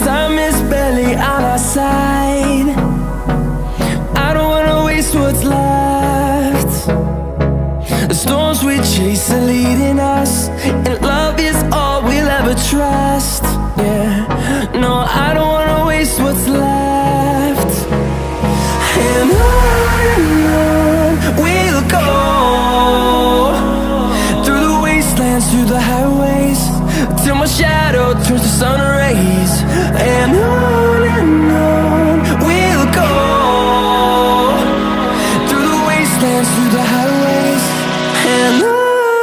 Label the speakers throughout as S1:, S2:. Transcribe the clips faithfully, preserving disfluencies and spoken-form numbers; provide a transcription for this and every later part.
S1: time is barely on our side. I don't wanna waste what's left. The storms we chase are leading us, and love is all we'll ever trust. Yeah, no, I don't wanna waste what's left. And on and on we'll go, through the wastelands, through the highways, till my shadow turns to sun rays. And on and on we'll go, through the wastelands, through the highways, and on.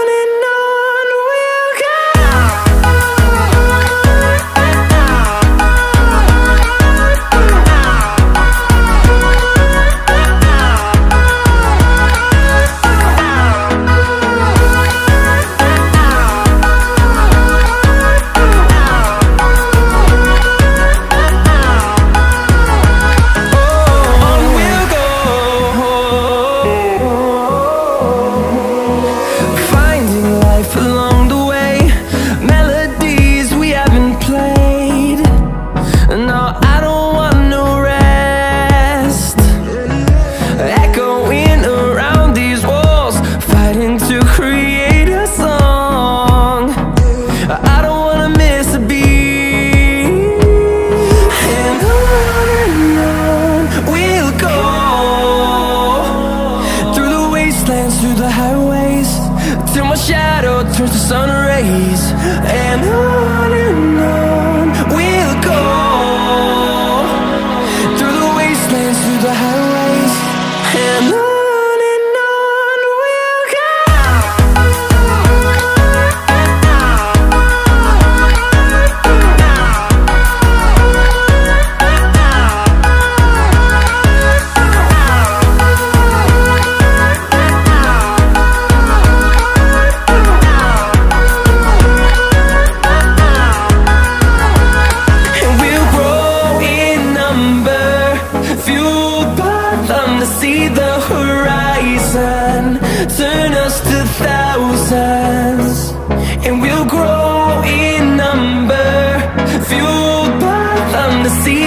S1: Through the highways, till my shadow turns to sun rays. And on and on we'll go, through the wastelands, through the highways, and on. See the horizon turn us to thousands, and we'll grow in number, fueled by them to see